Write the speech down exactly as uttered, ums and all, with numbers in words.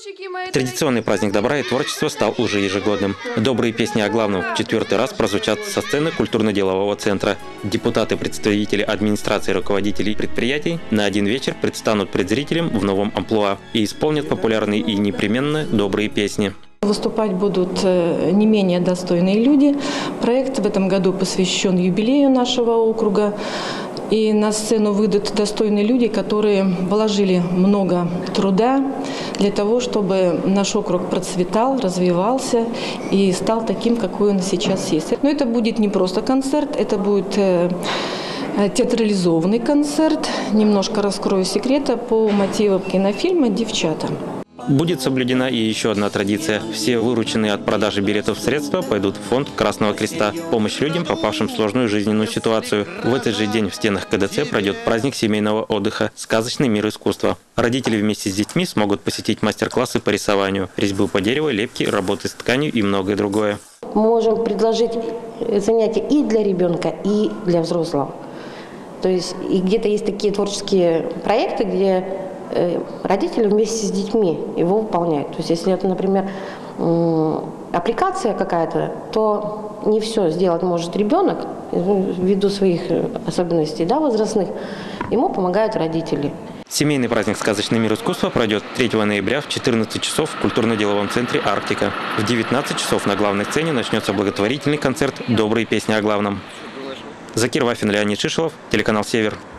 Традиционный праздник добра и творчества стал уже ежегодным. Добрые песни о главном в четвертый раз прозвучат со сцены культурно-делового центра. Депутаты, представители администрации, руководителей предприятий на один вечер предстанут пред зрителем в новом амплуа и исполнят популярные и непременно добрые песни. Выступать будут не менее достойные люди. Проект в этом году посвящен юбилею нашего округа. И на сцену выйдут достойные люди, которые вложили много труда для того, чтобы наш округ процветал, развивался и стал таким, какой он сейчас есть. Но это будет не просто концерт, это будет театрализованный концерт. Немножко раскрою секрета по мотивам кинофильма «Девчата». Будет соблюдена и еще одна традиция. Все вырученные от продажи билетов средства пойдут в фонд Красного Креста. Помощь людям, попавшим в сложную жизненную ситуацию. В этот же день в стенах ка дэ цэ пройдет праздник семейного отдыха «Сказочный мир искусства». Родители вместе с детьми смогут посетить мастер-классы по рисованию, резьбу по дереву, лепки, работы с тканью и многое другое. Мы можем предложить занятия и для ребенка, и для взрослого. То есть и где-то есть такие творческие проекты, где родители вместе с детьми его выполняют. То есть если это, например, аппликация какая-то, то не все сделать может ребенок, ввиду своих особенностей, да, возрастных, ему помогают родители. Семейный праздник «Сказочный мир искусства» пройдет третьего ноября в четырнадцать часов в культурно-деловом центре «Арктика». В девятнадцать часов на главной сцене начнется благотворительный концерт «Добрые песни о главном». Закир Вафин, Леонид Шишелов, телеканал «Север».